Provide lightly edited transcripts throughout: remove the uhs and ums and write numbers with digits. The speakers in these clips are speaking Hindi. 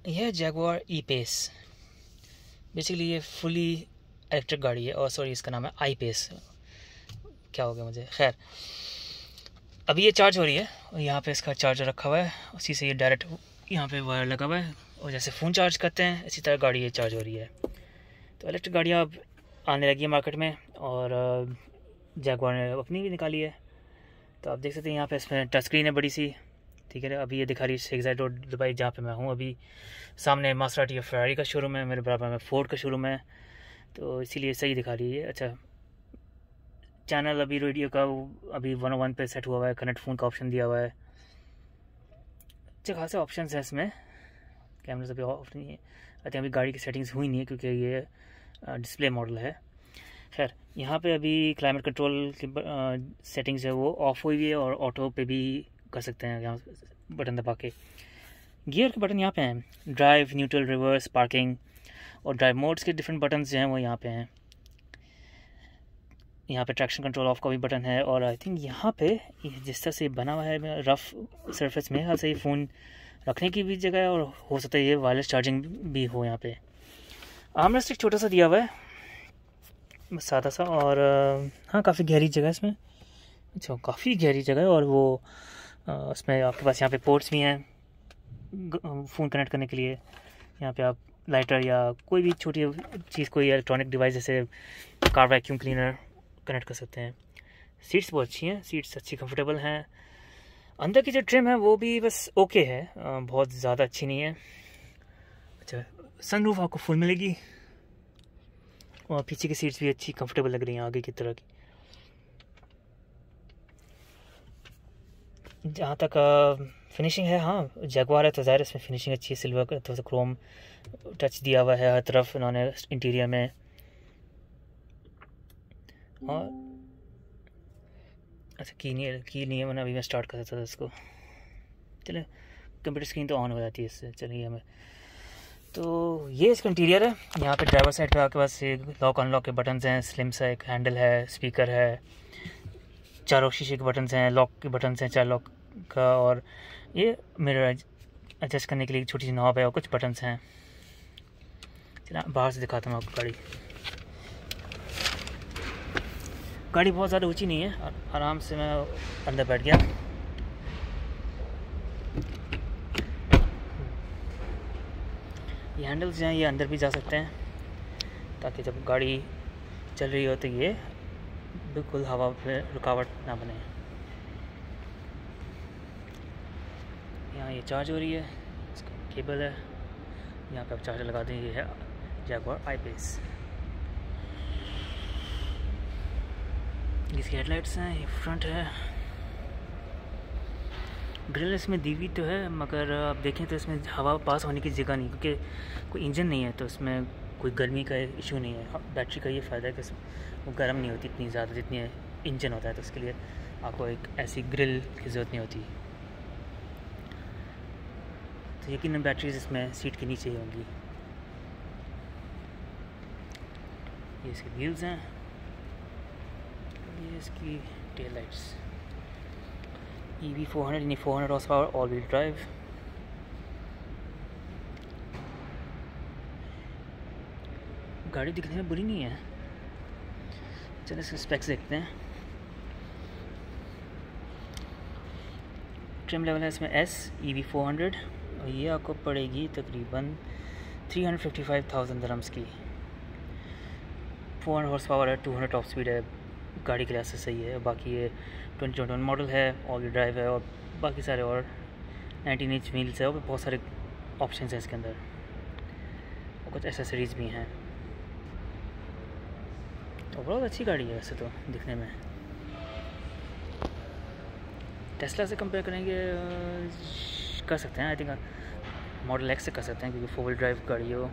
यह है जैगवार ई पेस। बेसिकली ये फुली इलेक्ट्रिक गाड़ी है, और सॉरी इसका नाम है आई पेस। क्या हो गया मुझे, खैर अभी ये चार्ज हो रही है और यहाँ पे इसका चार्जर रखा हुआ है, उसी से ये डायरेक्ट यहाँ पे वायर लगा हुआ है, और जैसे फ़ोन चार्ज करते हैं इसी तरह गाड़ी ये चार्ज हो रही है। तो इलेक्ट्रिक गाड़ियाँ अब आने लगी है मार्केट में, और जैगवार ने अपनी भी निकाली है। तो आप देख सकते हैं यहाँ पे इसमें टच स्क्रीन है बड़ी सी, ठीक है। अभी ये दिखा रही है शेख ज़ायद रोड दुबई, जहाँ पे मैं हूँ अभी। सामने मासराटी और फरारी का शोरूम है, मेरे बराबर में फोर्ड का शोरूम है, तो इसीलिए सही दिखा रही है। अच्छा, चैनल अभी रेडियो का अभी 101 पे सेट हुआ हुआ है, कनेक्ट फ़ोन का ऑप्शन दिया हुआ है। अच्छे खासे ऑप्शन है इसमें। कैमरे अभी ऑफ नहीं है, आई थिंक अभी गाड़ी की सेटिंग्स हुई नहीं है क्योंकि ये डिस्प्ले मॉडल है। खैर यहाँ पे अभी क्लाइमेट कंट्रोल की सेटिंग्स है वो ऑफ हुई हुई है, और ऑटो पे भी कर सकते हैं यहाँ बटन दबा के। गियर के बटन यहाँ पे हैं, ड्राइव, न्यूट्रल, रिवर्स, पार्किंग और ड्राइव मोड्स के डिफरेंट बटन्स जो हैं वो यहाँ पे हैं। यहाँ पे ट्रैक्शन कंट्रोल ऑफ का भी बटन है, और आई थिंक यहाँ पे जिस तरह से बना हुआ है रफ़ सरफेस में, हाल से ये फ़ोन रखने की भी जगह है, और हो सकता है ये वायरलेस चार्जिंग भी हो। यहाँ पे आर्मरेस्ट एक छोटा सा दिया हुआ है, बस सादा सा, और हाँ काफ़ी गहरी जगह है इसमें। अच्छा, काफ़ी गहरी जगह है, और वो उसमें आपके पास यहाँ पे पोर्ट्स भी हैं फ़ोन कनेक्ट करने के लिए। यहाँ पे आप लाइटर या कोई भी छोटी चीज़, कोई इलेक्ट्रॉनिक डिवाइस जैसे कार वैक्यूम क्लीनर कनेक्ट कर सकते हैं। सीट्स बहुत अच्छी हैं, सीट्स अच्छी कंफर्टेबल हैं। अंदर की जो ट्रिम है वो भी बस ओके है, बहुत ज़्यादा अच्छी नहीं है। अच्छा, सनरूफ आपको फुल मिलेगी, और पीछे की सीट्स भी अच्छी कंफर्टेबल लग रही हैं आगे की तरह की। जहाँ तक फिनिशिंग है, हाँ जैगवार है तो ज़ाहिर इसमें फिनिशिंग अच्छी है, सिल्वर का थोड़ा सा क्रोम टच दिया हुआ है हर तरफ इन्होंने इंटीरियर में। और अच्छा की नहीं है, मैंने अभी मैं स्टार्ट कर सकता था इसको। चले, कंप्यूटर स्क्रीन तो ऑन हो जाती है इससे। चलिए हमें, तो ये इसका इंटीरियर है। यहाँ पे ड्राइवर साइड पे आपके पास लॉक अनलॉक के बटन्स हैं, स्लिम सा एक हैंडल है, स्पीकर है, चारों शीशे के बटन्स हैं, लॉक के बटन्स हैं चार लॉक का, और ये मिरर एडजस्ट करने के लिए छोटी सी नॉब है, और कुछ बटन्स हैं। चला बाहर से दिखाता हूँ आपको। गाड़ी बहुत ज़्यादा ऊंची नहीं है, आराम से मैं अंदर बैठ गया। ये हैंडल्स हैं, ये अंदर भी जा सकते हैं, ताकि जब गाड़ी चल रही हो तो ये बिल्कुल हवा में रुकावट ना बने। यहाँ ये चार्ज हो रही है, इसका केबल है, यहाँ पे आप चार्जर लगा दें। ये है जैगवार आई पेस। इसकी हेडलाइट्स हैं, ये फ्रंट है। ग्रिल इसमें दी हुई तो है, मगर आप देखें तो इसमें हवा पास होने की जगह नहीं, क्योंकि कोई इंजन नहीं है तो इसमें कोई गर्मी का इशू नहीं है। बैटरी का ये फ़ायदा है कि वो गर्म नहीं होती इतनी ज़्यादा जितनी इंजन होता है, तो उसके लिए आपको एक ऐसी ग्रिल की ज़रूरत नहीं होती। तो यकीनन बैटरीज इसमें सीट के नीचे ही होंगी। ये इसके व्हील्स हैं, ये इसकी टेल लाइट्स। EV400 यानी 400 horsepower all wheel drive. गाड़ी दिखने में बुरी नहीं है। चलिए इसके स्पेक्स देखते हैं। ट्रिम लेवल है इसमें S EV400, और ये आपको पड़ेगी तकरीबन 355,000 दिरहम्स की। 400 हॉर्स पावर है, 200 टॉप स्पीड है, गाड़ी के लिहाज से सही है। बाकी ये 2021 मॉडल है, ऑल व्हील ड्राइव है, और बाकी सारे और 19 इंच व्हील्स है, और बहुत सारे ऑप्शंस हैं इसके अंदर, और कुछ एसेसरीज़ भी हैं। ओवरऑल अच्छी गाड़ी है वैसे तो दिखने में। टेस्ला से कंपेयर करेंगे कर सकते हैं, आई थिंक मॉडल एक्स से कर सकते हैं, क्योंकि 4 व्हील ड्राइव गाड़ी हो।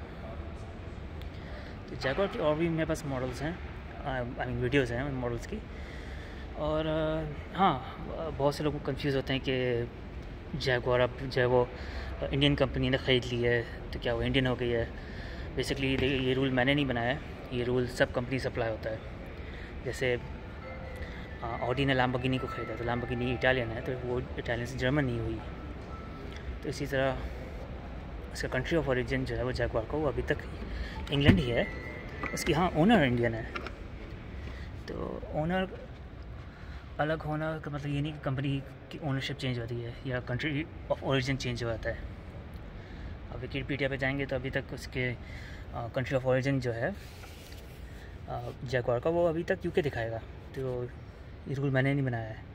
तो जैगवार की और भी मेरे पास मॉडल्स हैं, आई मीन वीडियोज़ हैं मॉडल्स की। और हाँ, बहुत से लोग कंफ्यूज होते हैं कि जैगवार अब जो है वो इंडियन कंपनी ने ख़रीद ली है तो क्या वो इंडियन हो गई है। बेसिकली ये रूल मैंने नहीं बनाया है, ये रूल सब कंपनी से अप्लाई होता है। जैसे ऑडी ने लैम्बोर्गिनी को ख़रीदा, तो लैम्बोर्गिनी इटालियन है, तो वो इटालियन से जर्मन नहीं हुई। तो इसी तरह उसका कंट्री ऑफ ओरिजिन जो है वो जैगवार का वो अभी तक इंग्लैंड ही है। उसकी हाँ ओनर इंडियन है। तो ओनर अलग होना का मतलब ये नहीं कि कंपनी की ओनरशिप चेंज होती है या कंट्री ऑफ ओरिजिन चेंज हो जाता है। अब विकिपीडिया पे जाएंगे तो अभी तक उसके कंट्री ऑफ ओरिजिन जो है जैगवार का वो अभी तक यूके दिखाएगा। तो ये रूल मैंने नहीं बनाया है।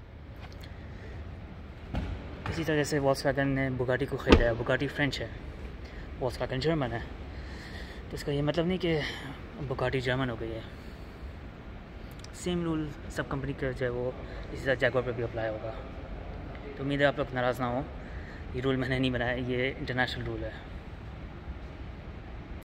इसी तरह से वॉल्क्सवैगन ने बुगाटी को ख़रीदा है। बुगाटी फ्रेंच है, वॉल्क्सवैगन जर्मन है। तो इसका ये मतलब नहीं कि बुगाटी जर्मन हो गई है। सेम रूल सब कंपनी का जो है वो इसी तरह जैगवार पर भी अप्लाई होगा। तो उम्मीद है आप लोग नाराज़ ना हो। ये रूल मैंने नहीं बनाया, ये इंटरनेशनल रूल है।